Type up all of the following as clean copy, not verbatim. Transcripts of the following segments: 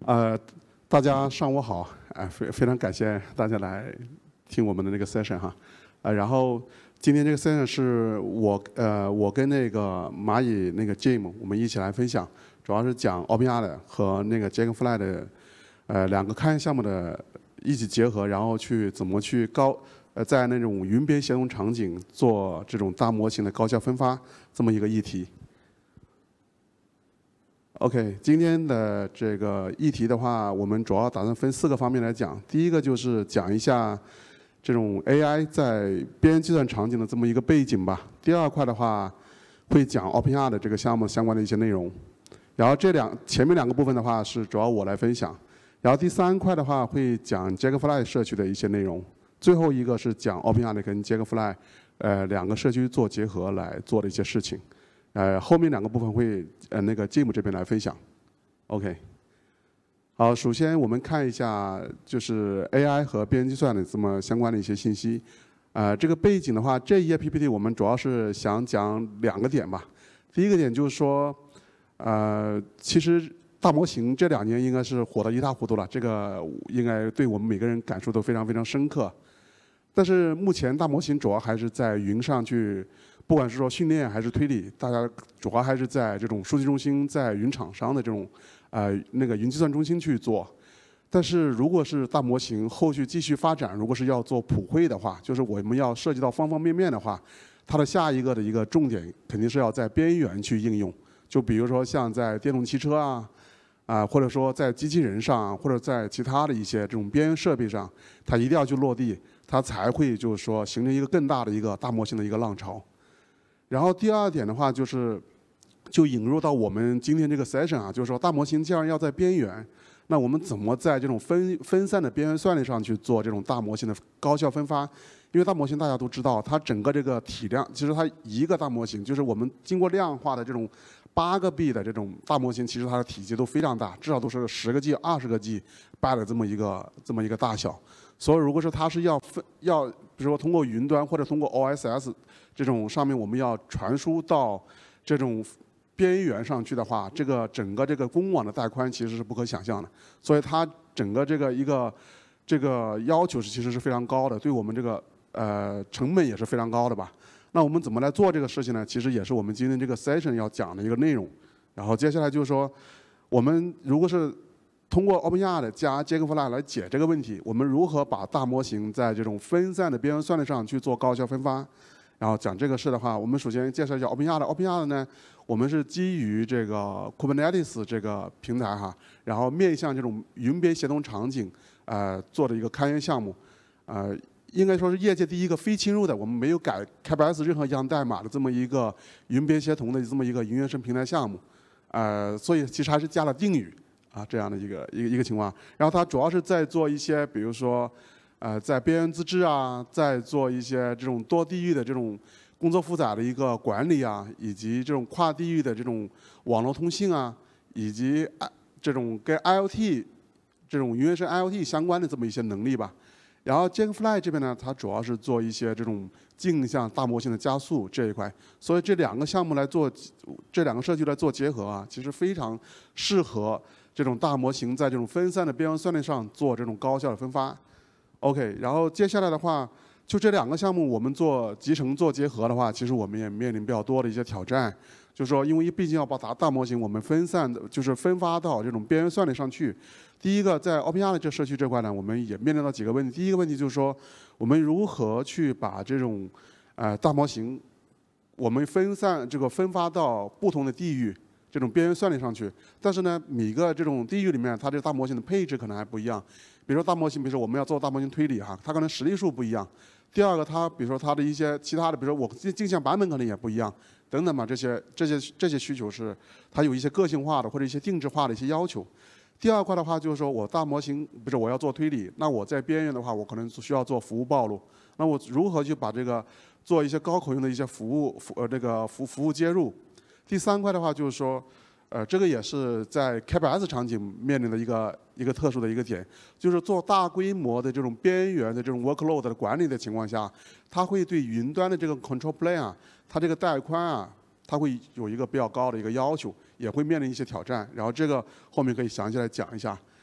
呃，大家上午好，非常感谢大家来听我们的那个 session 哈，然后今天这个 session 是我跟那个蚂蚁那个 Jim 我们一起来分享，主要是讲 OpenYurt 和那个 Dragonfly 的两个开源项目的一起结合，然后去怎么去在那种云边协同场景做这种大模型的高效分发这么一个议题。OK， 今天的这个议题的话，我们主要打算分4个方面来讲。第一个就是讲一下这种 AI 在边缘计算场景的这么一个背景吧。第二块的话，会讲 OpenYurt 的这个项目相关的一些内容。然后前面2个部分的话是主要我来分享。然后第3块的话会讲 Dragonfly 社区的一些内容。最后一个是讲 OpenYurt 跟 Dragonfly 2个社区做结合来做的一些事情。后面2个部分会那个 Jim 这边来分享。OK， 好，首先我们看一下就是 AI 和边缘计算的这么相关的一些信息。这个背景的话，这一页 PPT 我们主要是想讲2个点吧。第一个点就是说，其实大模型这2年应该是火得一塌糊涂了，这个应该对我们每个人感受都非常非常深刻。但是目前大模型主要还是在云上去。不管是说训练还是推理，大家主要还是在这种数据中心、在云厂商的这种那个云计算中心去做。但是如果是大模型后续继续发展，如果是要做普惠的话，就是我们要涉及到方方面面的话，它的下一个的一个重点肯定是要在边缘去应用。就比如说像在电动汽车或者说在机器人上，或者在其他的一些这种边缘设备上，它一定要去落地，它才会就是说形成一个更大的一个大模型的一个浪潮。然后第2点的话，就引入到我们今天这个 session 啊，就是说大模型既然要在边缘，那我们怎么在这种分散的边缘算力上去做这种大模型的高效分发？因为大模型大家都知道，它整个这个体量，其实它一个大模型，就是我们经过量化的这种8个 B 的这种大模型，其实它的体积都非常大，至少都是10个 G、20个 G 的这么一个大小。所以如果是它是要比如说通过云端或者通过 OSS 这种上面我们要传输到这种边缘上去的话，整个这个公网的带宽其实是不可想象的。所以它整个这个要求其实是非常高的，对我们这个成本也是非常高的吧。那我们怎么来做这个事情呢？其实也是我们今天这个 session 要讲的一个内容。然后接下来就是说，我们如果是通过 OpenYurt 加 Dragonfly 来解这个问题，我们如何把大模型在这种分散的边缘算力上去做高效分发？然后讲这个事的话，我们首先介绍一下 OpenYurt。OpenYurt 呢，我们是基于这个 Kubernetes 这个平台哈，然后面向这种云边协同场景做的一个开源项目，应该说是业界第一个非侵入的，我们没有改 KBS 任何一项代码的这么一个云边协同的这么一个云原生平台项目，所以其实还是加了定语。这样的一个情况，然后它主要是在做一些，比如说，在边缘自治在做一些这种多地域的这种工作负载的一个管理以及这种跨地域的这种网络通信以及这种跟 IoT 这种云原生 IoT 相关的这么一些能力吧。然后 Dragonfly 这边呢，它主要是做一些这种镜像大模型的加速这一块，所以这2个项目来做，这2个社区来做结合其实非常适合。这种大模型在这种分散的边缘算力上做这种高效的分发 ，OK。然后接下来的话，就这2个项目我们做集成做结合的话，其实我们也面临比较多的一些挑战，就是说，因为毕竟要把大模型我们分发到这种边缘算力上去。第一个，在 OpenYurt 这社区这块呢，我们也面临到几个问题。第一个问题就是说，我们如何去把这种大模型我们分发到不同的地域。这种边缘算力上去，但是呢，每个这种地域里面，它这个大模型的配置可能还不一样。比如说大模型，比如说我们要做大模型推理它可能实例数不一样。第二个，比如说它的一些其他的，比如说我镜像版本可能也不一样，等等嘛，这些需求是它有一些个性化的或者一些定制化的一些要求。第二块的话，就是说我大模型，比如说我要做推理，那我在边缘的话，我可能需要做服务暴露。那我如何去把这个做一些高口径的一些服务接入？第3块的话就是说，这个也是在 KBS 场景面临的一个特殊的一个点，就是做大规模的这种边缘的这种 workload 的管理的情况下，它会对云端的这个 control plane 它这个带宽它会有一个比较高的一个要求，也会面临一些挑战。然后这个后面可以详细来讲一下。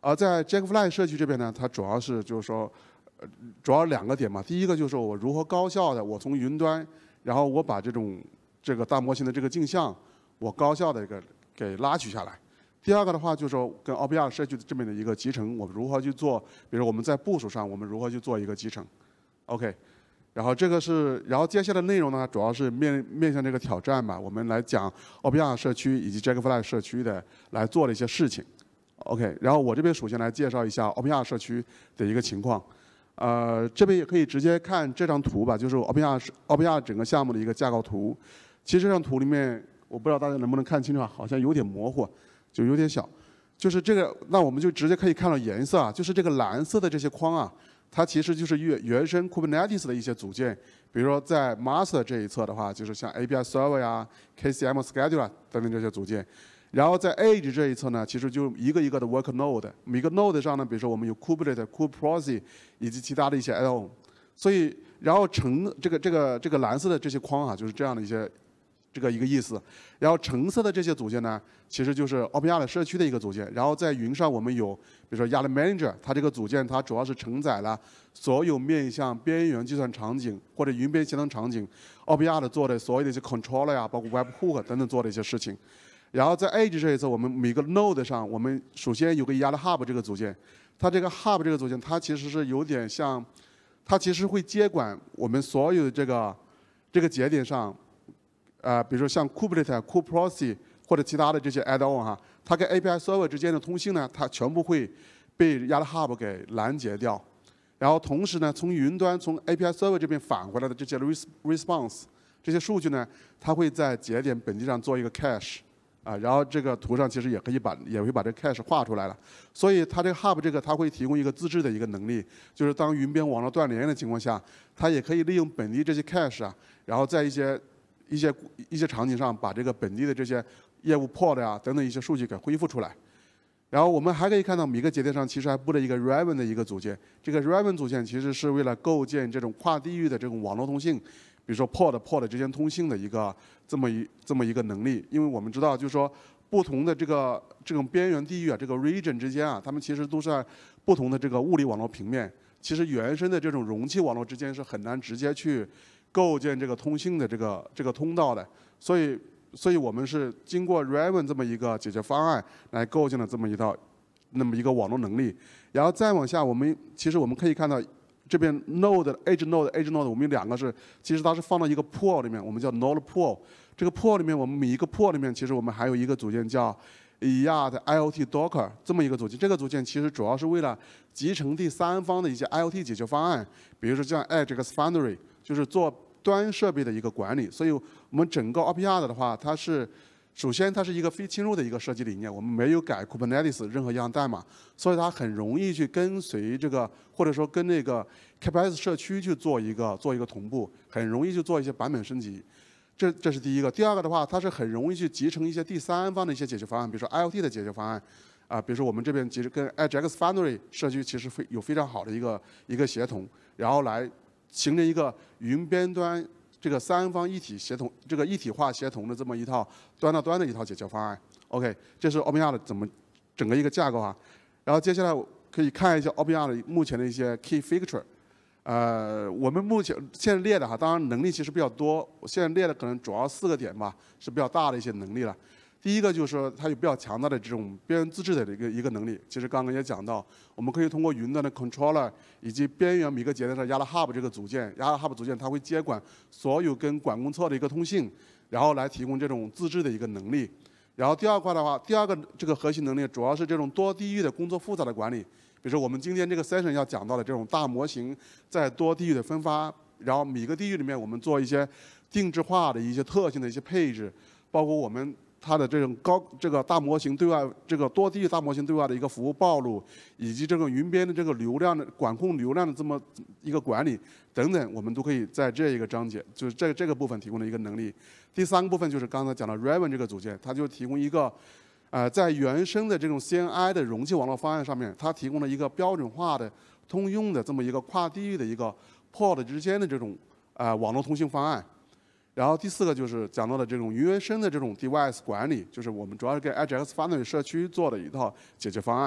而在 Dragonfly 社区这边呢，它主要是就是说，主要2个点嘛。第一个就是说我如何高效的我从云端，然后我把这个大模型的这个镜像，我高效的给拉取下来。第二个的话就是说跟 OpenYurt 社区这边的一个集成，我们如何去做，比如我们在部署上我们如何去做一个集成 ，OK。然后接下来的内容呢，主要是面向这个挑战吧，我们来讲 OpenYurt 社区以及 Dragonfly 社区的来做的一些事情 ，OK。然后我这边首先来介绍一下 OpenYurt 社区的一个情况，这边也可以直接看这张图吧，就是 OpenYurt 整个项目的一个架构图。其实这张图里面，我不知道大家能不能看清楚啊，好像有点模糊。就有点小，就是这个，那我们就直接可以看到颜色啊，就是这个蓝色的这些框啊，它其实就是原生 Kubernetes 的一些组件，比如说在 Master 这一侧的话，就是像 API Server 呀、KCM Scheduler 等等这些组件，然后在 Edge 这一侧呢，其实就一个一个的 Work Node， 每个 Node 上呢，比如说我们有 Kubernetes、Kubeproxy 以及其他的一些 add-on， 所以然后这个蓝色的这些框啊，就是这样的一个意思，然后橙色的这些组件呢，其实就是 OpenYurt 社区的一个组件。然后在云上我们有，比如说 Yurt Manager， 它这个组件它主要是承载了所有面向边缘计算场景或者云边协同场景 OpenYurt 做的所有的一些 controller 呀，包括 Webhook 等等做的一些事情。然后在 Edge 这一侧，我们每个 Node 上，我们首先有个 Yurt Hub 这个组件，它这个 Hub 这个组件，它其实是有点像，它其实会接管我们所有的这个节点上。比如说像 Kubernetes、Kubeproxy 或者其他的这些 add-on 哈，它跟 API Server 之间的通信呢，它全部会被 Yurt Hub 给拦截掉。然后同时呢，从云端从 API Server 这边返回来的这些 response 这些数据呢，它会在节点本地上做一个 cache 然后这个图上其实也会把这个 cache 画出来了。所以它这个 Hub 它会提供一个自制的一个能力，就是当云边网络断连的情况下，它也可以利用本地这些 cache 然后在一些场景上把这个本地的这些业务 pod 等等一些数据给恢复出来。然后我们还可以看到每个节点上其实还布了一个 Raven 的一个组件，这个 Raven 组件其实是为了构建这种跨地域的这种网络通信，比如说 pod 之间通信的一个这么一个能力。因为我们知道就是说不同的这种边缘地域这个 region 之间它们其实都是在不同的这个物理网络平面，其实原生的这种容器网络之间是很难直接去构建这个通信的这个通道的，所以我们是经过 Raven 这么一个解决方案来构建了这么一个网络能力。然后再往下，其实我们可以看到这边 Edge Node， 我们有2个其实它是放到一个 pool 里面，我们叫 Node Pool。这个 pool 里面，我们每一个 pool 里面，其实我们还有一个组件叫 Yurt IoT Docker 这么一个组件。这个组件其实主要是为了集成第三方的一些 IoT 解决方案，比如说像 Edge Foundry， 就是做端设备的一个管理。所以我们整个 OpenYurt 的话，首先它是一个非侵入的一个设计理念，我们没有改 Kubernetes 任何一样代码，所以它很容易去跟随这个，或者说跟那个 KPS 社区去做一个同步，很容易去做一些版本升级。这是第一个。第二个的话，它是很容易去集成一些第三方的一些解决方案，比如说 IoT 的解决方案比如说我们这边其实跟 Edge Foundry 社区其实有非常好的一个协同，然后来形成一个云边端这个三方一体协同、这个一体化协同的这么一套端到端的一套解决方案。OK， 这是 OpenYurt 整个一个架构然后接下来可以看一下 OpenYurt 目前的一些 key feature。我们现在列的当然能力其实比较多，我现在列的可能主要4个点吧，是比较大的一些能力了。第一个就是说它有比较强大的这种边缘自治的一个能力。其实刚刚也讲到，我们可以通过云端的 controller 以及边缘每个节点的 Yurt Hub 这个组件 ，Yurt Hub 组件它会接管所有跟管控侧的一个通信，然后来提供这种自治的一个能力。然后第二块的话，第二个这个核心能力主要是这种多地域的工作复杂的管理。比如说我们今天这个 session 要讲到的这种大模型在多地域的分发，然后每个地域里面我们做一些定制化的一些特性的一些配置，包括我们它的这种这个大模型对外这个多地域大模型对外的一个服务暴露，以及这个云边的这个流量的管控流量的这么一个管理等等，我们都可以在这一个章节就是这个部分提供的一个能力。第3个部分就是刚才讲的 Raven 这个组件，它就提供一个在原生的这种 CNI 的容器网络方案上面，它提供了一个标准化的通用的这么一个跨地域的一个 pod 之间的这种网络通信方案。然后第4个就是讲到的这种原生的这种 device 管理，就是我们主要是给 Edge Foundry 社区做的一套解决方案。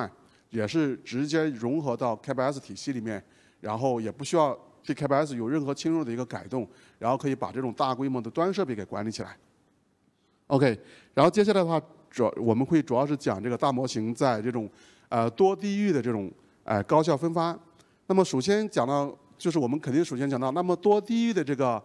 也是直接融合到 KBS 体系里面，然后也不需要对 KBS 有任何侵入的一个改动，然后可以把这种大规模的端设备给管理起来。OK， 然后接下来的话，我们会主要是讲这个大模型在这种多地域的这种高效分发。那么首先讲到，就是我们肯定首先讲到，那么多地域的这个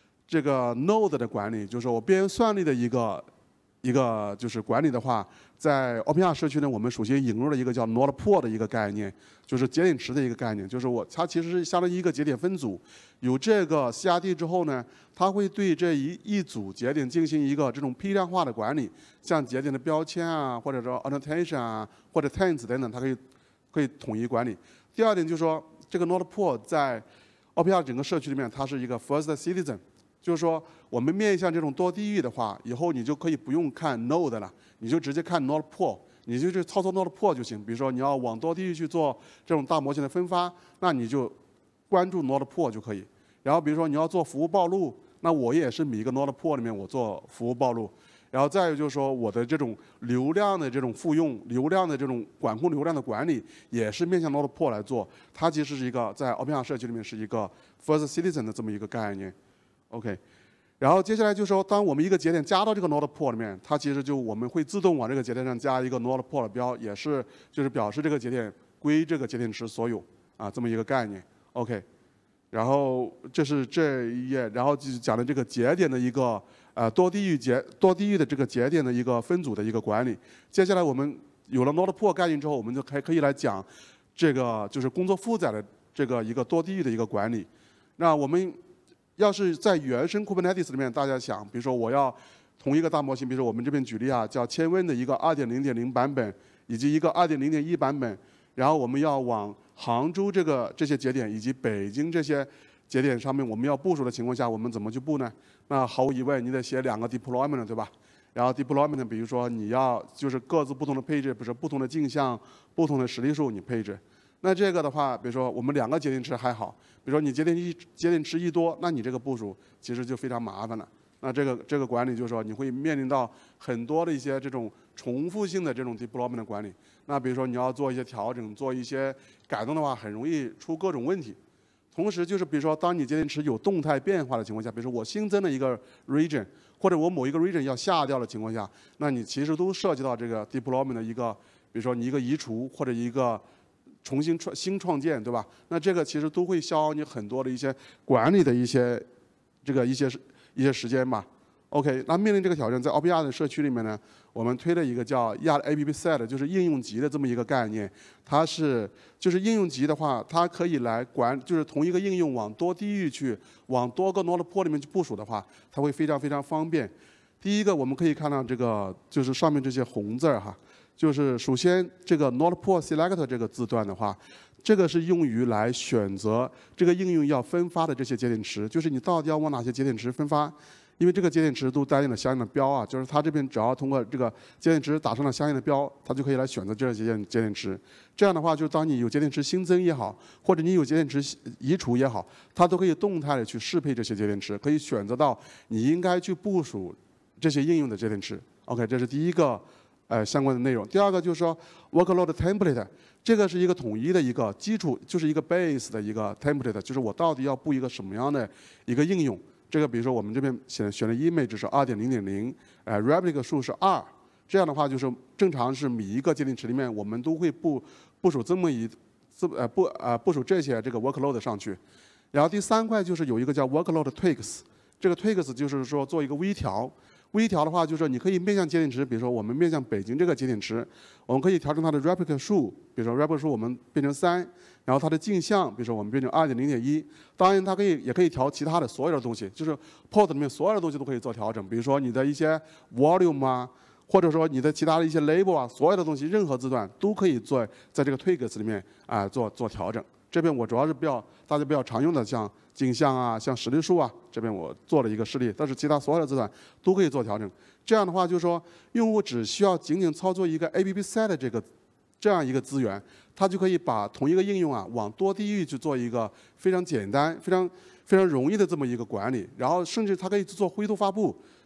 node 的管理，就是我边缘算力的一个就是管理的话，在 OpenYurt 社区呢，我们首先引入了一个叫 node pool 的一个概念，就是节点池的一个概念，就是它其实是相当于一个节点分组，有这个 CRD 之后呢，它会对这一组节点进行一个这种批量化的管理，像节点的标签啊，或者说 annotation 啊，或者 tags 等等，它可以统一管理。第二点就是说，这个 node pool 在 OpenYurt 整个社区里面，它是一个 first citizen。就是说，我们面向这种多地域的话，以后你就可以不用看 node 了，你就直接看 node pool， 你就操作 node pool 就行。比如说你要往多地域去做这种大模型的分发，那你就关注 node pool 就可以。然后比如说你要做服务暴露，那我也是每一个 node pool 里面我做服务暴露。然后再有就是说，我的这种流量的这种复用、流量的这种管控流量的管理，也是面向 node pool 来做。它其实是一个在 OpenYurt 社区里面是一个 first citizen 的这么一个概念。OK， 然后接下来就是说，当我们一个节点加到这个 node pool 里面，它其实我们会自动往这个节点上加一个 node pool 的标，也是就是表示这个节点归这个节点池所有啊这么一个概念。OK， 然后这是这一页，然后就讲的这个节点的一个多地域的这个节点的一个分组的一个管理。接下来我们有了 node pool 概念之后，我们就可以来讲这个就是工作负载的这个一个多地域的一个管理。那我们要是在原生 Kubernetes 里面，大家想，比如说我要同一个大模型，比如说我们这边举例啊，叫千问的一个 2.0.0 版本，以及一个 2.0.1 版本，然后我们要往杭州这些节点以及北京这些节点上面我们要部署的情况下，我们怎么去布呢？那毫无疑问，你得写2个 deployment， 对吧？然后 deployment， 比如说你要就是各自不同的配置，比如说不同的镜像、不同的实例数你配置。那这个的话，比如说我们2个节点池还好，比如说你节点池一多，那你这个部署其实就非常麻烦了。那这个管理就是说你会面临到很多的一些这种重复性的这种 deployment 的管理。那比如说你要做一些调整、做一些改动的话，很容易出各种问题。同时就是比如说当你节点池有动态变化的情况下，比如说我新增了一个 region， 或者我某一个 region 要下掉的情况下，那你其实都涉及到这个 deployment 的一个，比如说你一个移除或者一个重新新创建，对吧？那这个其实都会消耗你很多的一些管理的一些一些时间吧。OK， 那面临这个挑战，在 OpenYurt 的社区里面呢，我们推了一个叫 Yurt App Set， 就是应用集的这么一个概念。它是就是应用集的话，它可以来就是同一个应用往多地域去，往多个 node pool 里面去部署的话，它会非常非常方便。第一个，我们可以看到这个就是上面这些红字哈。就是首先这个 node pool select 这个字段的话，这个是用于来选择这个应用要分发的这些节点池，就是你到底要往哪些节点池分发，因为这个节点池都带有了相应的标啊，就是它这边只要通过这个节点池打上了相应的标，它就可以来选择这些节点池。这样的话，就当你有节点池新增也好，或者你有节点池移除也好，它都可以动态的去适配这些节点池，可以选择到你应该去部署这些应用的节点池。OK， 这是第一个。相关的内容。第二个就是说 workload template， 这个是一个统一的一个基础，就是一个 base 的一个 template， 就是我到底要布一个什么样的一个应用。这个比如说我们这边选的 image 是 2.0.0， replica 数是2，这样的话就是正常是每一个节点池里面我们都会部署这么部署这些这个 workload 上去。然后第3块就是有一个叫 workload tweaks， 这个 tweaks 就是说做一个微调。微调的话，就是说你可以面向节点池，比如说我们面向北京这个节点池，我们可以调整它的 replica 数，比如说 replica 数我们变成3，然后它的镜像，比如说我们变成 2.0.1， 当然它也可以调其他的所有的东西，就是 port 里面所有的东西都可以做调整，比如说你的一些 volume 啊，或者说你的其他的一些 label 啊，所有的东西任何字段都可以在这个 tweaks 里面做调整。这边我主要是大家比较常用的，像镜像啊，像实例数啊，这边我做了一个示例，但是其他所有的字段都可以做调整。这样的话，就是说用户只需要仅仅操作一个 app set 这样一个资源，它就可以把同一个应用啊往多地域去做一个非常简单、非常容易的这么一个管理。然后甚至它可以做灰度发布，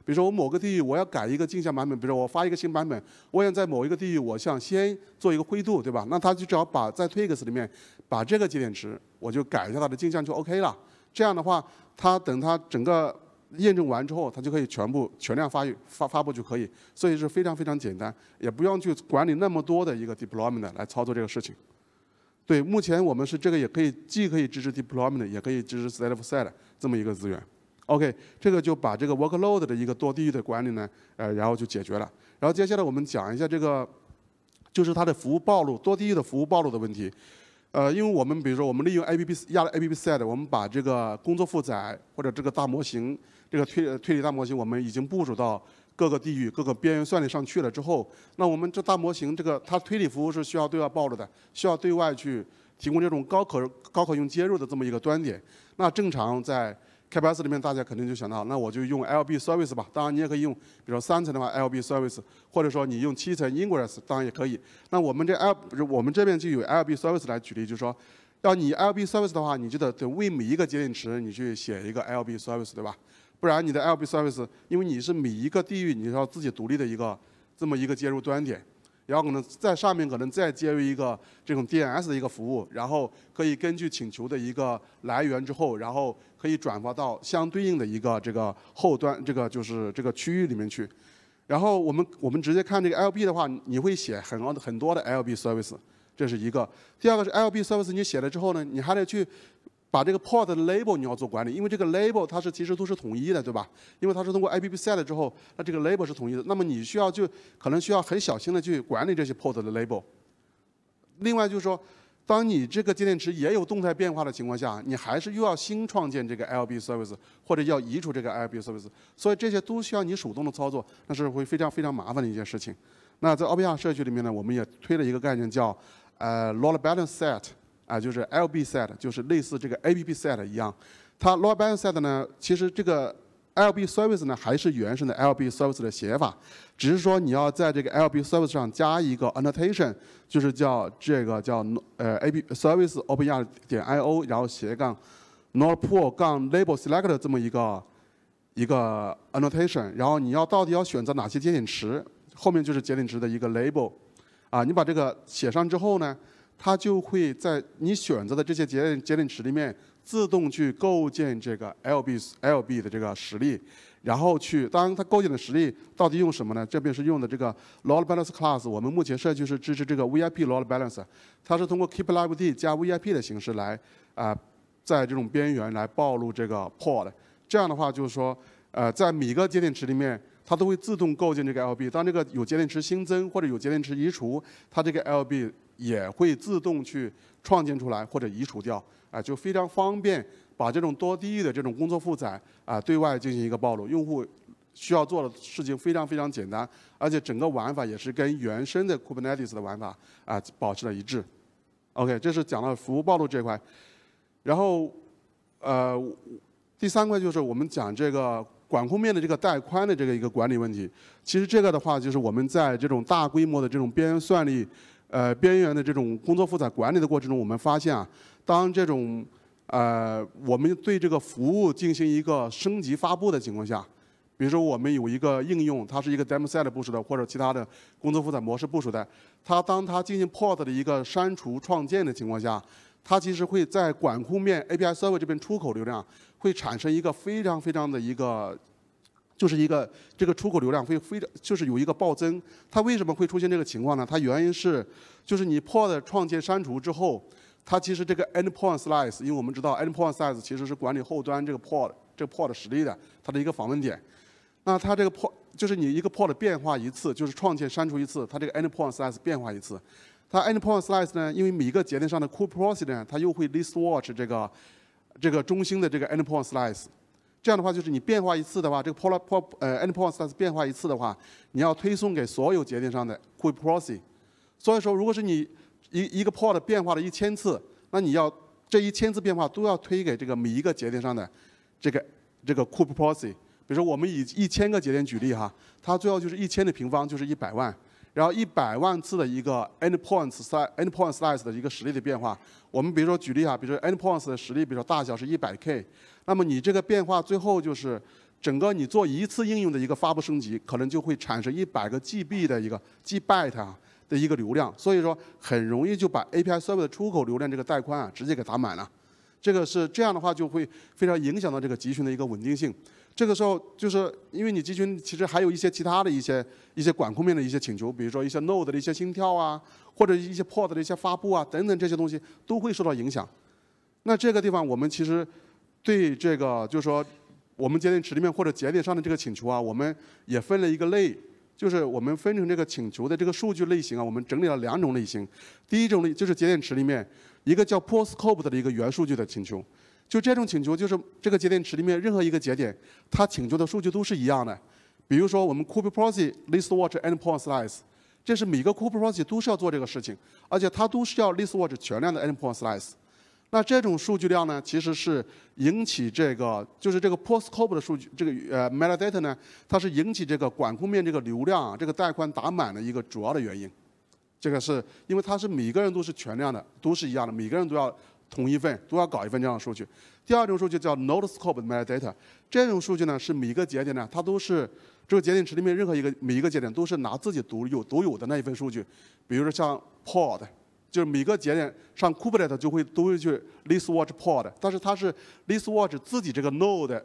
比如说我某个地域我要改一个镜像版本，比如说我发一个新版本，我想在某一个地域我想先做一个灰度，对吧？那它就只要把在 Twix 里面把这个节点池我就改一下它的镜像就 OK 了。这样的话，它等它整个验证完之后，它就可以全量发布就可以，所以是非常非常简单，也不用去管理那么多的一个 deployment 来操作这个事情。对，目前我们是这个也可以既可以支持 deployment， 也可以支持 state of set 这么一个资源。OK， 这个就把这个 workload 的一个多地域的管理呢，然后就解决了。然后接下来我们讲一下这个，就是它的服务暴露多地域的服务暴露的问题。因为我们比如说我们利用 APP set， 我们把这个工作负载或者这个大模型，这个推理大模型，我们已经部署到各个地域、各个边缘算力上去了之后，那我们这大模型它推理服务是需要对外暴露的，需要对外去提供这种高可用接入的这么一个端点。那正常在KPS 里面，大家肯定就想到，那我就用 LB service 吧。当然，你也可以用，比如说3层的话 LB service， 或者说你用7层 ingress， 当然也可以。那我们这边就有 LB service 来举例，就是说，要你 LB service 的话，你就得为每一个节点池你去写一个 LB service， 对吧？不然你的 LB service， 因为你是每一个地域你要自己独立的这么一个接入端点。然后可能在上面可能再接入一个这种 DNS 的一个服务，然后可以根据请求的一个来源之后，然后可以转发到相对应的一个这个后端，就是这个区域里面去。然后我们直接看这个 LB 的话，你会写很多的 LB service， 这是一个。第二个是 LB service 你写了之后呢，你还得去把这个 port 的 label 你要做管理，因为这个 label 它其实都是统一的，对吧？因为它是通过 APP set 之后，那这个 label 是统一的，那么你可能需要很小心的去管理这些 port 的 label。另外就是说，当你这个节点池也有动态变化的情况下，你还是又要新创建这个 LB service， 或者要移除这个 LB service， 所以这些都需要你手动的操作，那是会非常非常麻烦的一件事情。那在 OpenYurt 社区里面呢，我们也推了一个概念叫load balance set。就是 LB set， 就是类似这个 APP set 一样。它 load balance set 呢，其实这个 LB service 呢还是原生的 LB service 的写法，只是说你要在这个 LB service 上加一个 annotation， 就是叫 APP service OpenYurt .io， 然后斜杠 node pool 杠 label select 这么一个 annotation， 然后你到底要选择哪些节点池，后面就是节点池的一个 label。你把这个写上之后呢，它就会在你选择的这些节点池里面自动去构建这个 LB 的这个实例，然后当然它构建的实例到底用什么呢？这边是用的这个 load balance class， 我们目前社区是支持这个 VIP load balance， 它是通过 keep live d 加 VIP 的形式来在这种边缘来暴露这个 pod。这样的话就是说在每个节点池里面，它都会自动构建这个 LB。当这个有节点池新增或者有节点池移除，它这个 LB 也会自动去创建出来或者移除掉，就非常方便把这种多地域的这种工作负载对外进行一个暴露。用户需要做的事情非常非常简单，而且整个玩法也是跟原生的 Kubernetes 的玩法保持了一致。OK， 这是讲到服务暴露这块。然后第三块就是我们讲这个管控面的这个带宽的这个一个管理问题。其实这个的话，就是我们在这种大规模的这种边缘算力边缘的这种工作负载管理的过程中，我们发现当这种我们对这个服务进行一个升级发布的情况下，比如说我们有一个应用，它是一个 demo set 部署的，或者其他的工作负载模式部署的，当它进行 port 的一个删除创建的情况下，它其实会在管控面 API server 这边出口流量会产生一个非常非常的一个。就是这个出口流量就是有一个暴增。它为什么会出现这个情况呢？它原因是就是你 pod 创建删除之后，它其实这个 endpoint slice， 因为我们知道 endpoint slice 其实是管理后端这个 pod 实例的它的一个访问点。那它这个 pod 就是你一个 pod 变化一次，就是创建删除一次，它这个 endpoint slice 变化一次。它 endpoint slice 呢，因为每一个节点上的 core process 呢，它又会 list watch 这个中心的这个 endpoint slice。这样的话，就是你变化一次的话，这个 endpoint slice 变化一次的话，你要推送给所有节点上的 quick process。所以说，如果是你一个 pod 变化了1000次，那你要这1000次变化都要推给这个每一个节点上的这个 quick process。比如说，我们以1000个节点举例它最后就是1000的平方就是100万，然后100万次的一个 endpoint slice 的一个实例的变化。我们比如说举例比如说 endpoints 的实例，比如说大小是100K。那么你这个变化最后就是整个你做一次应用的一个发布升级，可能就会产生100个 GB 的一个 GB 啊的一个流量，所以说很容易就把 API Server 的出口流量这个带宽啊直接给打满了。这个是这样的话就会非常影响到这个集群的一个稳定性。这个时候就是因为你集群其实还有一些其他的一些管控面的一些请求，比如说一些 Node 的一些心跳啊，或者一些 Pod 的一些发布啊等等这些东西都会受到影响。那这个地方我们其实对这个就是说我们节点池里面或者节点上的这个请求啊，我们也分了一个类，就是我们分成这个请求的这个数据类型啊，我们整理了2种类型。第一种类就是节点池里面一个叫 PostScope 的一个元数据的请求，就这种请求就是这个节点池里面任何一个节点，它请求的数据都是一样的。比如说我们 Copy Proxy List Watch Endpoint Slice， 这是每个 Copy Proxy 都是要做这个事情，而且它都是要 List Watch 全量的 Endpoint Slice。那这种数据量呢，其实是引起这个就是这个 PostScope 的数据这个metadata 呢，它是引起这个管控面这个流量这个带宽打满的一个主要的原因。这个是因为它是每个人都是全量的，都是一样的，每个人都要同一份，都要搞一份这样的数据。第二种数据叫 Node Scope metadata， 这种数据呢是每个节点呢，它都是这个节点池里面任何每一个节点都是拿自己独有的那一份数据，比如说像 Pod。就是每个节点上 Kubernetes 都会去 List Watch Pod， 但是它是 List Watch 自己这个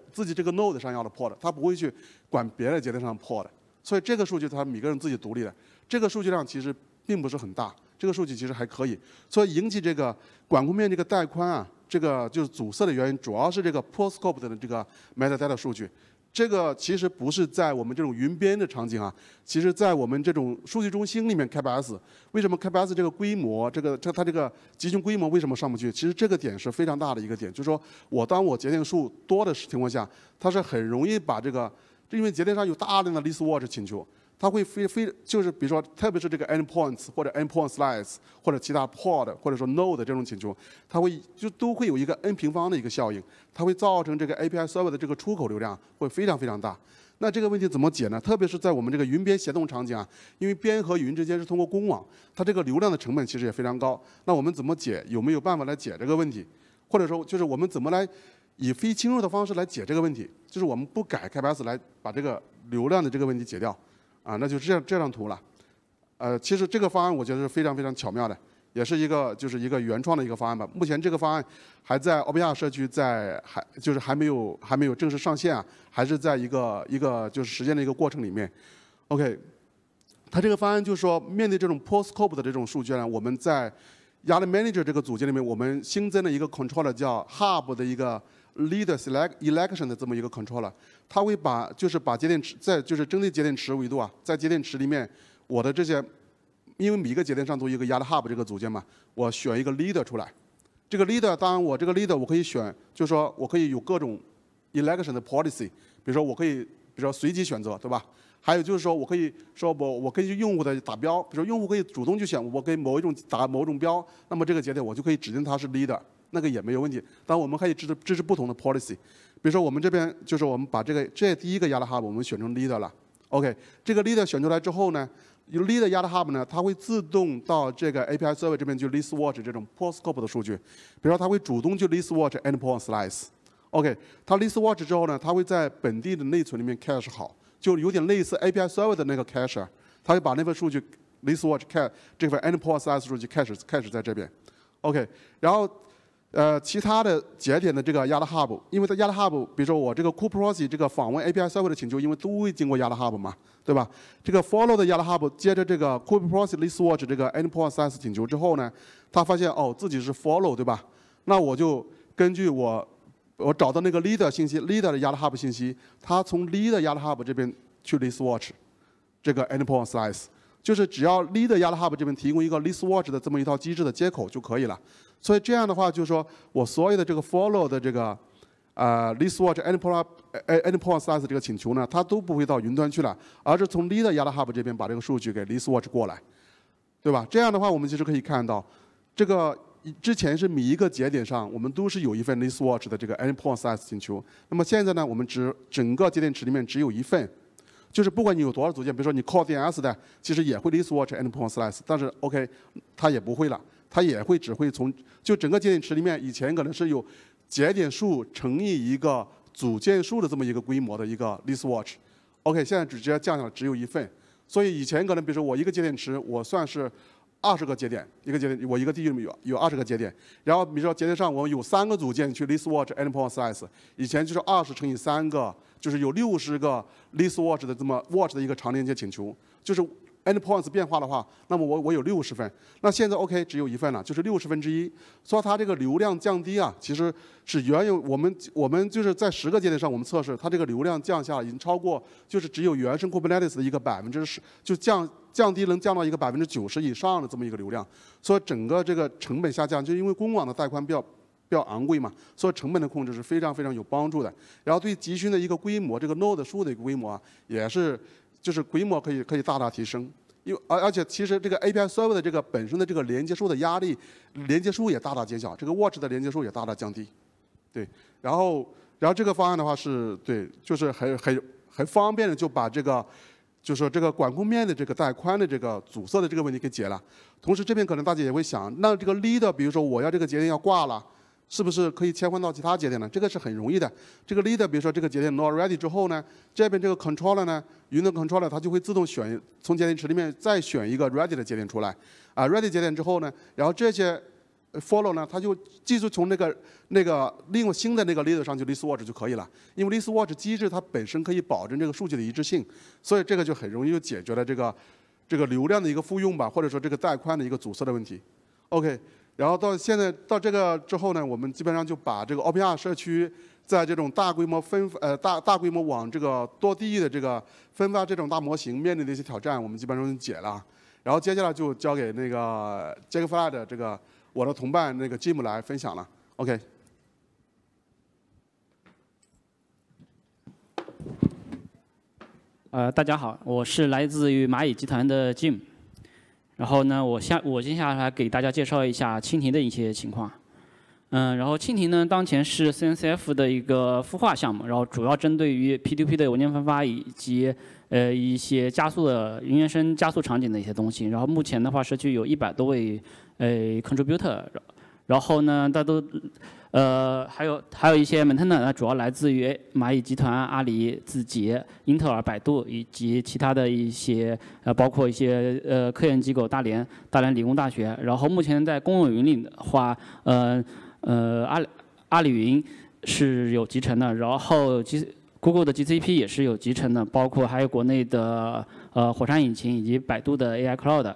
Node 上要的 Pod， 它不会去管别的节点上的 Pod， 所以这个数据它每个人自己独立的，这个数据量其实并不是很大，这个数据其实还可以，所以引起这个管控面这个带宽啊，这个就是阻塞的原因，主要是这个 PostScope 的这个 metadata 数据。这个其实不是在我们这种云边的场景啊，其实在我们这种数据中心里面 KBS， 为什么 KBS 这个规模，它这个集群规模为什么上不去？其实这个点是非常大的一个点，就是说当我节点数多的情况下，它是很容易把这个，因为节点上有大量的 List Watch 请求，它会就是比如说，特别是这个 endpoints 或者 endpoint slice 或者其他 pod 或者说 node 这种请求，它都会有一个 n 平方的一个效应，它会造成这个 API server 的这个出口流量会非常非常大。那这个问题怎么解呢？特别是在我们这个云边协同场景啊，因为边和云之间是通过公网，它这个流量的成本其实也非常高。那我们怎么解？有没有办法来解这个问题？或者说，就是我们怎么来以非侵入的方式来解这个问题？就是我们不改 KBS 来把这个流量的这个问题解掉。啊，那就是这张图了。其实这个方案我觉得是非常非常巧妙的，也是一个原创的一个方案吧。目前这个方案还在 OpenYurt 社区还没有正式上线啊，还是在一个就是实践的一个过程里面。OK， 它这个方案就是说，面对这种 PostScope 的这种数据呢，我们在 YARN Manager 这个组件里面，我们新增了一个 controller 叫 Hub 的一个 Leader Election 的这么一个 controller， 它会把节点池就是针对节点池维度啊，在节点池里面，我的这些，因为每一个节点上都有一个 YARN Hub 这个组件嘛，我选一个 leader 出来。这个 leader 当然我这个 leader 我可以选，就是说我可以有各种 election 的 policy， 比如说我可以随机选择，对吧？还有就是说我可以用户的打标，比如说用户可以主动去选，我给打某种标，那么这个节点我就可以指定它是 leader。那个也没有问题，当然我们可以支持不同的 policy， 比如说我们这边就是我们把这第一个 YARN Hub 我们选成 leader 了 ，OK， 这个 leader 选出来之后呢，有 leader YARN Hub 呢，它会自动到这个 API server 这边去 list watch 这种 PostScope 的数据，比如说它会主动去 list watch endpoint slice，OK， 它 list watch 之后呢，它会在本地的内存里面 cache 好，就有点类似 API server 的那个 cache， 它会把那份数据 list watch cache 这份 endpoint slice 数据 cache 在这边 ，OK， 然后其他的节点的这个 YARN Hub， 因为它 YARN Hub， 比如说我这个 Copy Proxy 这个访问 API server 的请求，因为都会经过 YARN Hub 嘛，对吧？这个 follow 的 YARN Hub 接着这个 Copy Proxy List Watch 这个 endpoint slice 请求之后呢，他发现自己是 follow， 对吧？那我就根据我找到那个 leader 信息 ，leader 的 YARN Hub 信息，他从 leader YARN Hub 这边去 List Watch 这个 endpoint slice， 就是只要 leader YARN Hub 这边提供一个 List Watch 的这么一套机制的接口就可以了。所以这样的话，就是说我所有的这个 follow 的这个list watch endpoint slice 这个请求呢，它都不会到云端去了，而是从 leader YARN Hub 这边把这个数据给 list watch 过来，对吧？这样的话，我们其实可以看到，这个之前是每一个节点上我们都是有一份 list watch 的这个 endpoint slice 请求，那么现在呢，我们整个节点池里面只有一份。就是不管你有多少组件，比如说你 Core DNS 的，其实也会 list watch endpoint slice， 但是 OK， 它也不会了，它也会只会从就整个节点池里面，以前可能是有节点数乘以一个组件数的这么一个规模的一个 list watch。OK， 现在直接降下来只有1份，所以以前可能比如说我一个节点池我算是20个节点，一个节点我一个地域里面有20个节点，然后比如说节点上我有3个组件去 list watch endpoint slice， 以前就是20乘以3个，就是有60个 list watch 的这么 watch 的一个长连接请求，就是 endpoints 变化的话，那么我有60份，那现在 OK 只有1份了，就是1/60，说它这个流量降低啊，其实是远有我们就是在10个节点上我们测试，它这个流量降下已经超过，就是只有原生 Kubernetes 的一个10%，就降低能降到一个90%以上的这么一个流量，所以整个这个成本下降，就因为公网的带宽比较昂贵嘛，所以成本的控制是非常非常有帮助的。然后对集群的一个规模，这个 node 数的一个规模啊，也是就是规模可以大大提升。而且其实这个 API server 的这个本身的这个连接数的压力，连接数也大大减小，这个 watch 的连接数也大大降低。对，然后这个方案的话是对，就是很方便的就把这个。就是说这个管控面的这个带宽的这个阻塞的这个问题给解了，同时这边可能大家也会想，那这个 leader， 比如说我要这个节点要挂了，是不是可以切换到其他节点呢？这个是很容易的。这个 leader， 比如说这个节点 not ready 之后呢，这边这个 controller 呢，云的 controller 它就会自动从节点池里面再选一个 ready 的节点出来，ready 节点之后呢，然后这些 follow 呢，它就继续从那个另外新的那个 leader 上去 list watch 就可以了，因为 list watch 机制它本身可以保证这个数据的一致性，所以这个就很容易就解决了这个流量的一个复用吧，或者说这个带宽的一个阻塞的问题。OK， 然后到现在到这个之后呢，我们基本上就把这个 OpenYurt 社区在这种大规模大规模往这个多地域的这个分发这种大模型面临的一些挑战，我们基本上就解了。然后接下来就交给那个 Dragonfly 的这个我的同伴那个 Jim 来分享了。OK。 大家好，我是来自于蚂蚁集团的 Jim。然后呢，我接下来给大家介绍一下蜻蜓的一些情况。然后蜻蜓呢，当前是 CNCF 的一个孵化项目，然后主要针对于 P2P 的文件分发以及一些加速的云原生加速场景的一些东西。然后目前的话，社区有100多位contributor， 然后呢，大都还有一些 maintainer， 主要来自于蚂蚁集团、阿里、字节、英特尔、百度以及其他的一些包括一些科研机构，大连理工大学。然后目前在公有云里的话，阿里云是有集成的，然后Google 的 GCP 也是有集成的，包括还有国内的火山引擎以及百度的 AI Cloud。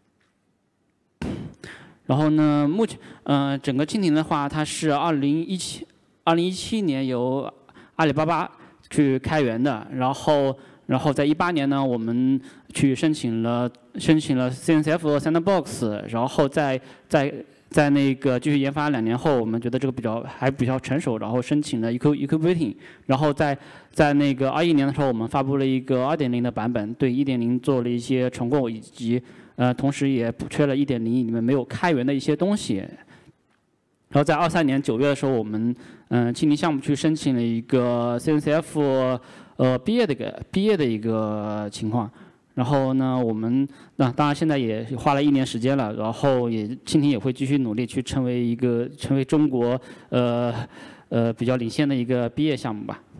然后呢，目前整个蜻蜓的话，它是2017年由阿里巴巴去开源的，然后在18年呢，我们去申请了 CNCF Sandbox， 然后在那个继续研发2年后，我们觉得这个还比较成熟，然后申请了 Incubating， 然后在那个21年的时候，我们发布了一个 2.0 的版本，对 1.0 做了一些重构，以及同时也补缺了 1.0 里面没有开源的一些东西。然后在23年9月的时候，我们蜻蜓项目去申请了一个 CNCF 毕业的一个情况。然后呢，我们当然现在也花了1年时间了，然后蜻蜓也会继续努力去成为中国比较领先的一个毕业项目吧。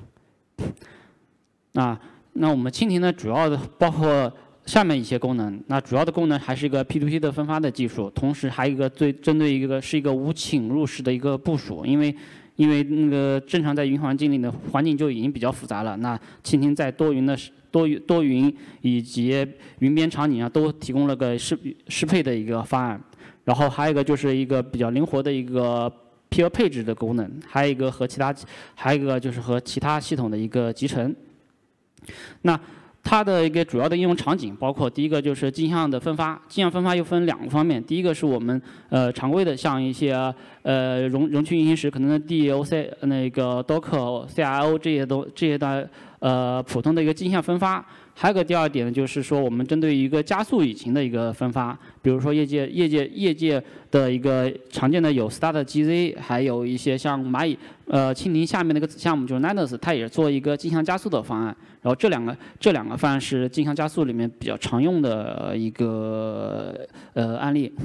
那我们蜻蜓呢，主要的包括下面一些功能。那主要的功能还是一个 P2P 的分发的技术，同时还有一个针对是一个无侵入式的一个部署，因为那个正常在云环境里的环境就已经比较复杂了，那蜻蜓在多云以及云边场景都提供了个适配的一个方案。然后还有一个就是一个比较灵活的一个 peer 配置的功能，还有一个就是和其他系统的一个集成。那它的一个主要的应用场景包括第一个就是镜像的分发，镜像分发又分2个方面，第一个是我们常规的像一些容器运行时可能的 DOC 那个 Docker、CIO 这些的普通的一个镜像分发。还有个第2点呢，就是说我们针对一个加速引擎的一个分发，比如说业界的一个常见的有 Start、GZ， 还有一些像蚂蚁蜻蜓下面那个子项目就是 Linus， 它也是做一个镜像加速的方案。然后这两个方案是镜像加速里面比较常用的一个案例。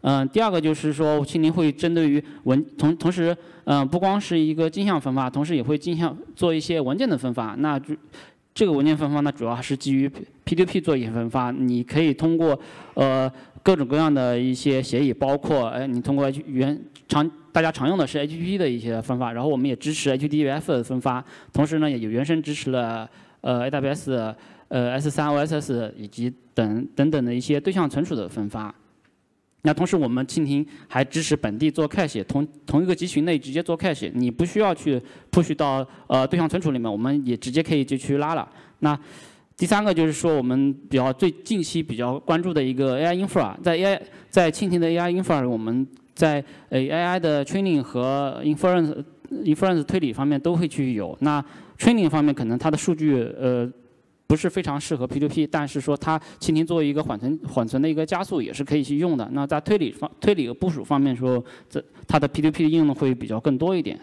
第二个就是说，蜻蜓会针对于同时，不光是一个镜像分发，同时也会做一些文件的分发。那这个文件分发呢，主要还是基于 P2P 做一些分发。你可以通过各种各样的一些协议，包括你通过大家常用的是 HTTP 的一些分发，然后我们也支持 HTTPS 的分发，同时呢也有原生支持了AWS S3 OSS 以及等等的一些对象存储的分发。那同时我们蜻蜓还支持本地做 cache， 同一个集群内直接做 cache， 你不需要去 push 到对象存储里面，我们也直接可以就去拉了。那第三个就是说我们最近期比较关注的一个 AI infra， 在蜻蜓的 AI infra， 我们在AI 的 training 和 inference 推理方面都会去有。那 training 方面可能它的数据不是非常适合 P2P， 但是说它蜻蜓作为一个缓存的一个加速也是可以去用的。那在推理和部署方面说，它的 P2P 的应用会比较更多一点。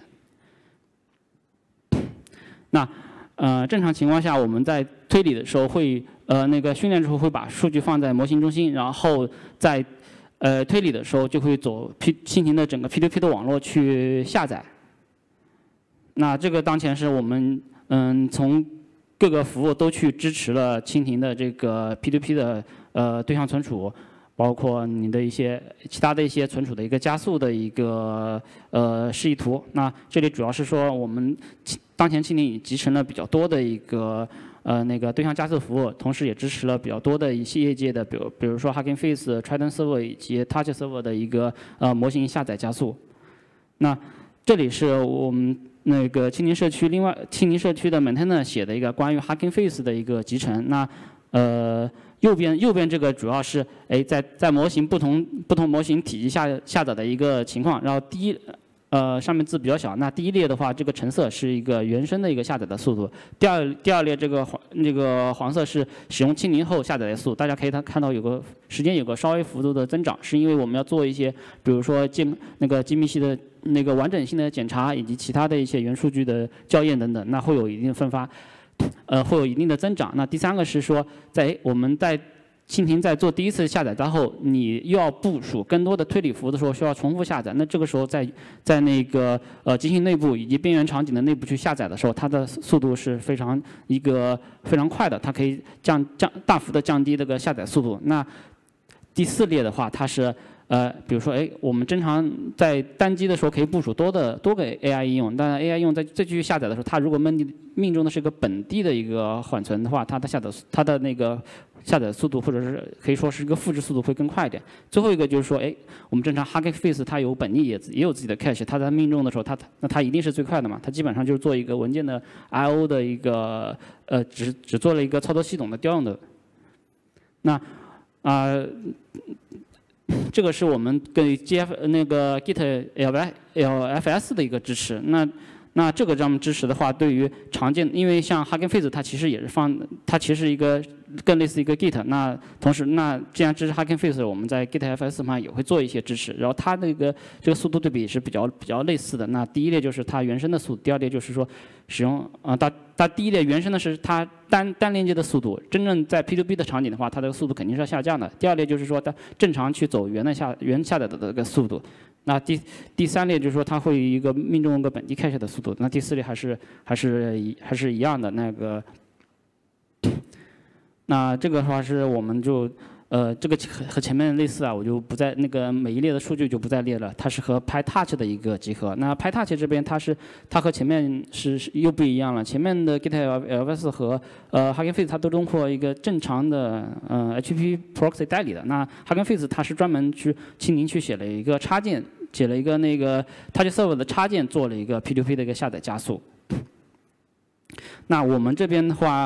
那正常情况下，我们在推理的时候会训练之后会把数据放在模型中心，然后在推理的时候就会走蜻蜓的整个 P2P 的网络去下载。那这个当前是我们从各个服务都去支持了蜻蜓的这个 P2P 的对象存储，包括你的一些其他的一些存储的一个加速的一个示意图。那这里主要是说我们当前蜻蜓已集成了比较多的一个对象加速服务，同时也支持了比较多的一些业界的，比如说 Hugging Face、Trident Server 以及 Touch Server 的一个模型下载加速。那这里是我们蜻蜓社区蜻蜓社区的 maintainer 写的一个关于 Hugging Face 的一个集成。那右边这个主要是在模型不同模型体系下载的一个情况。然后上面字比较小，那第一列的话，这个橙色是一个原生的一个下载的速度。第二列这个黄色是使用蜻蜓后下载的速度。大家可以看到时间有个稍微幅度的增长，是因为我们要做一些，比如说机密系的完整性的检查，以及其他的一些元数据的校验等等，那会有一定的分发，会有一定的增长。那第三个是说，我们在蜻蜓在做第一次下载之后，你又要部署更多的推理服务的时候，需要重复下载。那这个时候在集群内部以及边缘场景的内部去下载的时候，它的速度是非常快的，它可以大幅的降低这个下载速度。那第四列的话，它是比如说我们正常在单机的时候可以部署多个 AI 应用，但 AI 应用再继续下载的时候，它如果命中的是一个本地的一个缓存的话，它的下载速度或者是可以说是一个复制速度会更快一点。最后一个就是说，我们正常 Hugging Face 它有本地也有自己的 cache， 它在命中的时候，它一定是最快的嘛，它基本上就是做一个文件的 I/O 的一个只做了一个操作系统的调用的。那这个是我们跟 Git LFS 的一个支持。那这个支持的话，对于常见，因为像 Hugging Face 它其实也是它其实一个更类似一个 Git。那同时，既然支持 Hugging Face， 我们在 Git LFS 上也会做一些支持。然后它这个速度对比是比较类似的。那第一列就是它原生的速度，第二列就是说使用它第一列原生的是它单链接的速度，真正在 P2P 的场景的话，它的速度肯定是要下降的。第二列就是说它正常去走原下载的这个速度。那第三列就是说它会一个命中一个本地 cache 的速度。那第四列还是一样的那这个的话是我们就这个和前面类似啊，我就不在每一列的数据就不再列了，它是和 PyTorch 的一个集合。那 PyTorch 这边它和前面是又不一样了，前面的 Git LFS 和Hugging Face 它都通过一个正常的HTTP proxy 代理的。那 Hugging Face 它是专门蜻蜓去写了一个插件，写了一个Touch Server 的插件，做了一个 P2P 的一个下载加速。那我们这边的话，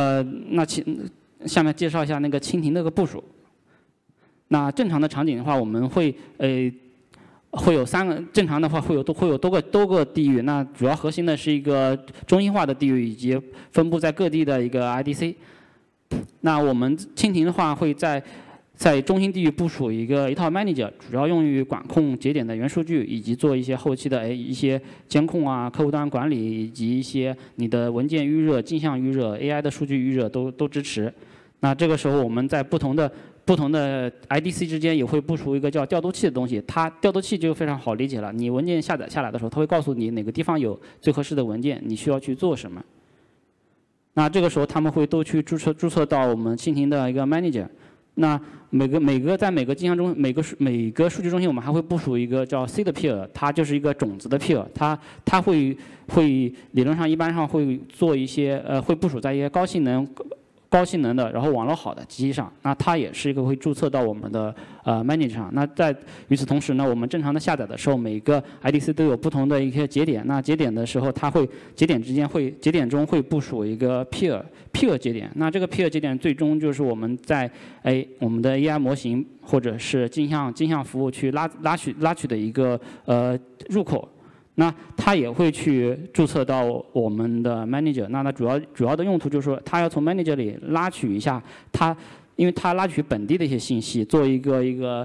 下面介绍一下蜻蜓的部署。那正常的场景的话，我们会有正常的话会有多个地域。那主要核心的是一个中心化的地域，以及分布在各地的一个 IDC。那我们蜻蜓的话会在中心地域部署一套 manager， 主要用于管控节点的元数据，以及做一些后期的一些监控啊、客户端管理，以及一些你的文件预热、镜像预热、AI 的数据预热都支持。那这个时候我们在不同不同的 IDC 之间也会部署一个叫调度器的东西。它调度器就非常好理解了，你文件下载下来的时候，它会告诉你哪个地方有最合适的文件，你需要去做什么。那这个时候他们会都去注册到我们蜻蜓的一个 manager。那每个经箱中每个数据中心，我们还会部署一个叫 seed peer， 它就是一个种子的 peer， 它会理论上一般上会做一些会部署在一些高性能的，然后网络好的机器上。那它也是一个会注册到我们的manager 上。那与此同时呢，我们正常的下载的时候，每个 IDC 都有不同的一些节点。那节点的时候，它会节点中会部署一个 peer 节点。那这个 peer 节点最终就是我们在我们的 AI 模型或者是镜像服务去拉取的一个入口。那它也会去注册到我们的 manager。那它主要的用途就是说，它要从 manager 里拉取一下因为它拉取本地的一些信息，做一个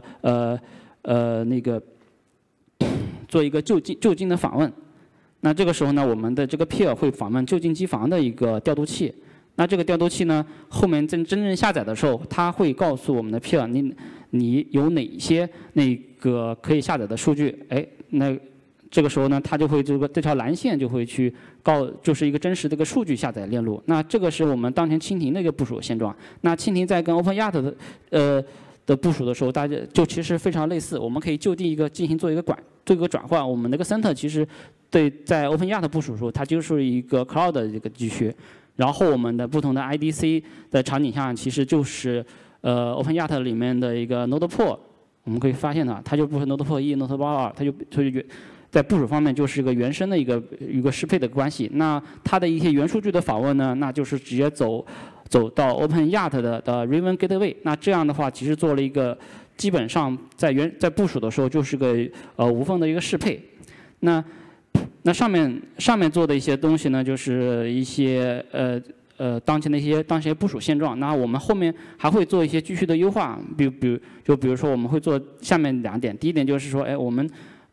就近的访问。那这个时候呢，我们的这个 peer 会访问就近机房的一个调度器。那这个调度器呢，后面真正下载的时候，它会告诉我们的 peer， 你有哪些那个可以下载的数据？那这个时候呢，它就会这条蓝线就会去就是一个真实的一个数据下载链路。那这个是我们当前蜻蜓的一个部署现状。那蜻蜓在跟 OpenYurt 的部署的时候，大家就其实非常类似。我们可以就地进行做一个转换。我们那个 center 其实在 OpenYurt 部署的时候，它就是一个 cloud 的这个地区。然后我们的不同的 IDC 的场景下，其实就是OpenYurt 里面的一个 node pool。我们可以发现它就不是 node pool 1、node pool 2，它就在部署方面就是一个原生的一个适配的关系。那它的一些原数据的访问呢，那就是直接走到 OpenYurt 的 Raven Gateway。那这样的话，其实做了一个基本上在部署的时候就是个无缝的一个适配。那上面做的一些东西呢，就是一些当前的一些部署现状。那我们后面还会做一些继续的优化，比如说我们会做下面2点。第一点就是说，我们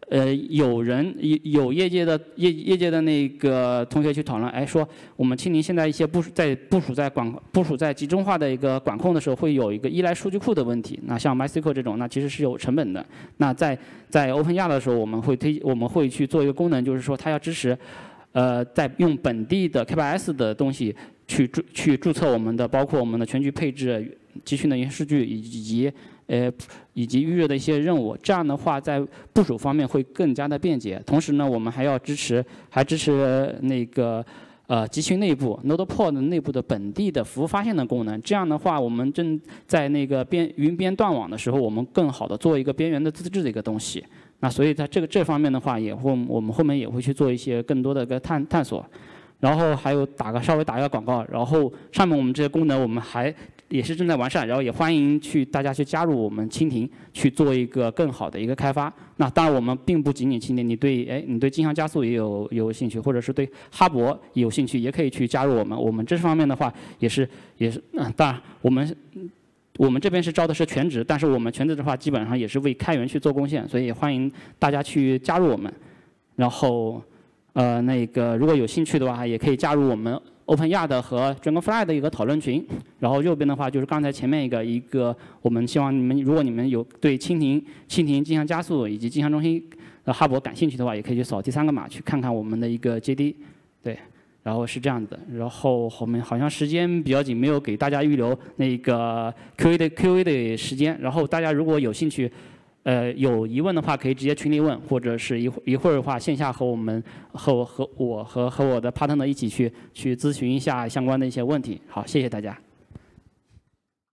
有业界的那个同学去讨论，说我们蜻蜓现在一些部署在集中化的一个管控的时候，会有一个依赖数据库的问题。那像 MySQL 这种，那其实是有成本的。那在 OpenYurt 的时候，我们会去做一个功能，就是说它要支持在用本地的 K8S 的东西去注册包括我们的全局配置、集群的一些数据以及预热的一些任务。这样的话，在部署方面会更加的便捷。同时呢，我们还支持那个集群内部 node pool 内部的本地的服务发现的功能。这样的话，我们正在那个云边断网的时候，我们更好的做一个边缘的自治的一个东西。那所以在这方面的话，我们后面也会去做一些更多的一个探索。然后还有稍微打一个广告，然后上面我们这些功能我们也是正在完善，然后也欢迎大家去加入我们蜻蜓去做一个更好的一个开发。那当然我们并不仅仅蜻蜓，你对镜像加速也有兴趣，或者是对哈勃也有兴趣，也可以去加入我们。我们这方面的话也是当然我们这边是招的是全职，但是我们全职的话基本上也是为开源去做贡献，所以也欢迎大家去加入我们。然后如果有兴趣的话，也可以加入我们 OpenYurt 和 Dragonfly 的一个讨论群。然后右边的话就是刚才前面一个，我们希望如果你们有对蜻蜓镜像加速以及镜像中心的哈勃感兴趣的话，也可以去扫第3个码去看看我们的一个 JD。对，然后是这样的。然后后面好像时间比较紧，没有给大家预留那个 Q&A 的时间。然后大家如果有兴趣，有疑问的话，可以直接群里问，或者是一会儿的话，线下和我的 partner 一起去咨询一下相关的一些问题。好，谢谢大家。